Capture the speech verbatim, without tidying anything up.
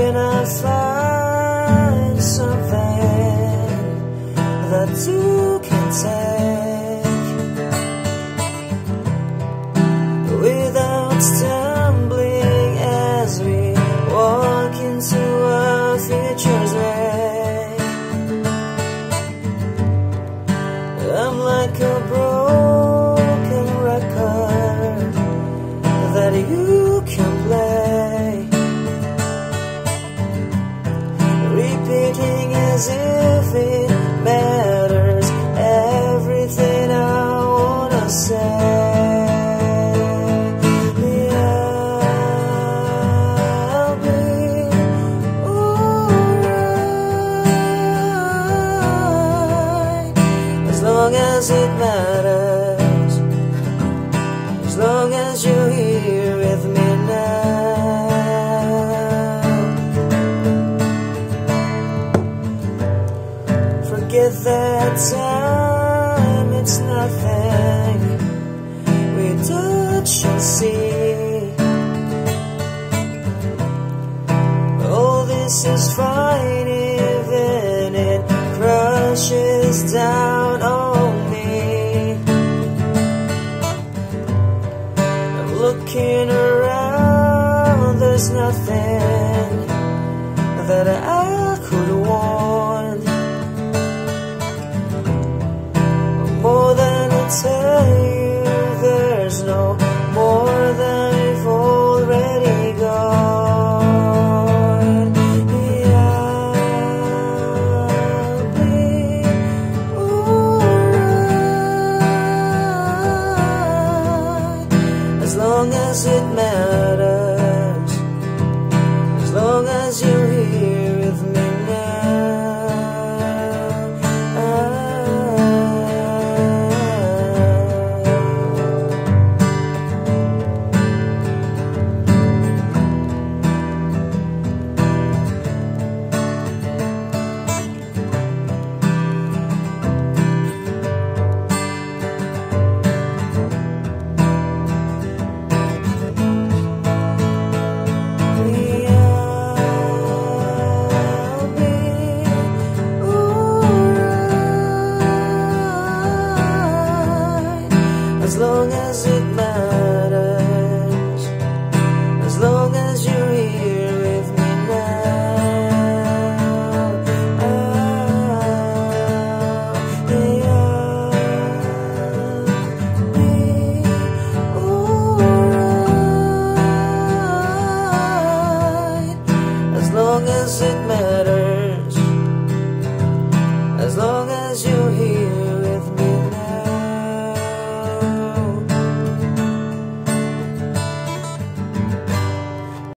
can I find something that you can take without stumbling as we walk into our future's wake? I'm like a broken record that you can play, repeating as if it matters everything I wanna say. I'll be alright as long as it matters, as long as you're here with me now. Forget that time, it's nothing. We touch and see. All this is fine even it crushes down on me. I'm looking around, there's nothing that I could want more than I tell you. There's no more than we've already got. I'll be alright as long as it matters, as long as you're here with me as long as it matters, as long as you're here with me now. I'll be alright as long as it matters, as long as you're here.